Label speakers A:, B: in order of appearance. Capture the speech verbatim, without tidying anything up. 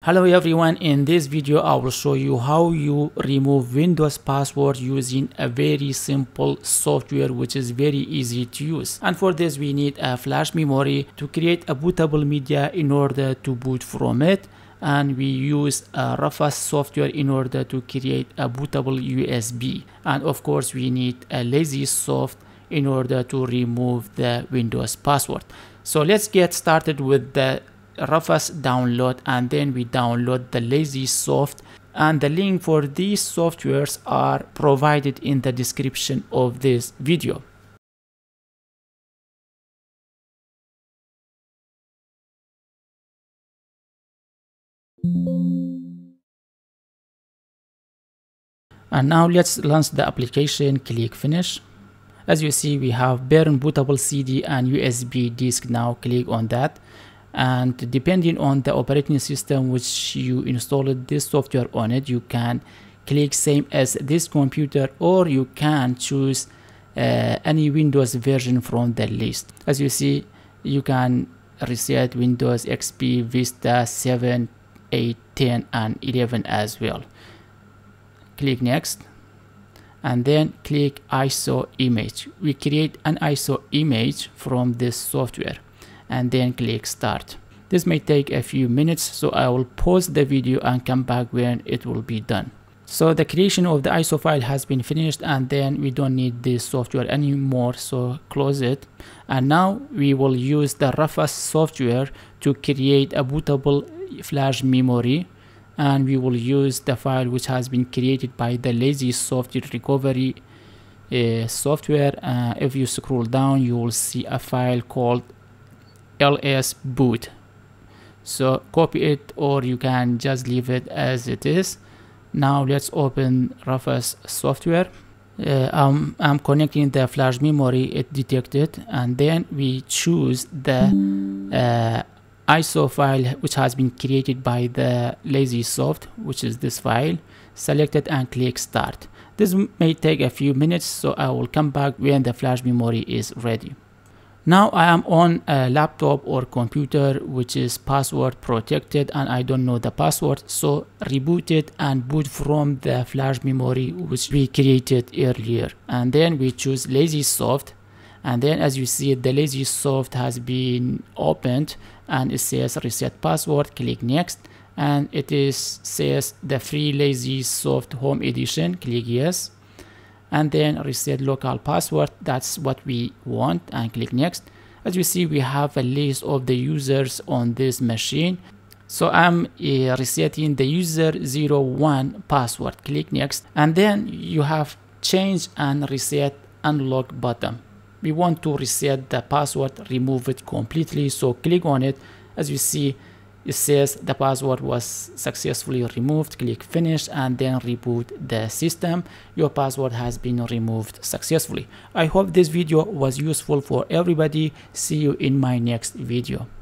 A: Hello everyone, in this video I will show you how you remove Windows password using a very simple software which is very easy to use. And for this we need a flash memory to create a bootable media in order to boot from it, and we use a Rufus software in order to create a bootable U S B, and of course we need a lazesoft in order to remove the Windows password. So let's get started with the Rufus download, and then we download the lazesoft, and the link for these softwares are provided in the description of this video. And now let's launch the application. Click finish. As you see, we have burn bootable C D and U S B disk. Now click on that, and depending on the operating system which you installed this software on it, you can click same as this computer, or you can choose uh, any Windows version from the list. As you see, you can reset Windows X P, Vista seven, eight, ten and eleven as well. Click next, and then click I S O image. We create an I S O image from this software, and then click start. This may take a few minutes, so I will pause the video and come back when it will be done. So the creation of the I S O file has been finished, and then we don't need this software anymore, so close it. And now we will use the Rufus software to create a bootable flash memory, and we will use the file which has been created by the lazesoft recovery uh, software. Uh, if you scroll down, you will see a file called lsboot. So copy it, or you can just leave it as it is. Now let's open Rufus software. Uh, um, I'm connecting the flash memory, it detected, and then we choose the uh, I S O file which has been created by the lazesoft, which is this file. Select it and click start. This may take a few minutes, so I will come back when the flash memory is ready. Now I am on a laptop or computer which is password protected, and I don't know the password, so reboot it and boot from the flash memory which we created earlier. And then we choose lazesoft, and then as you see, the lazesoft has been opened and it says reset password. Click next, and it is says the free lazesoft home edition. Click yes, and then reset local password. That's what we want, and click next. As you see, we have a list of the users on this machine, so I'm uh, resetting the user zero one password. Click next, and then you have change and reset unlock button. We want to reset the password, remove it completely, so click on it. As you see, it says the password was successfully removed. Click finish, and then reboot the system. Your password has been removed successfully. I hope this video was useful for everybody. See you in my next video.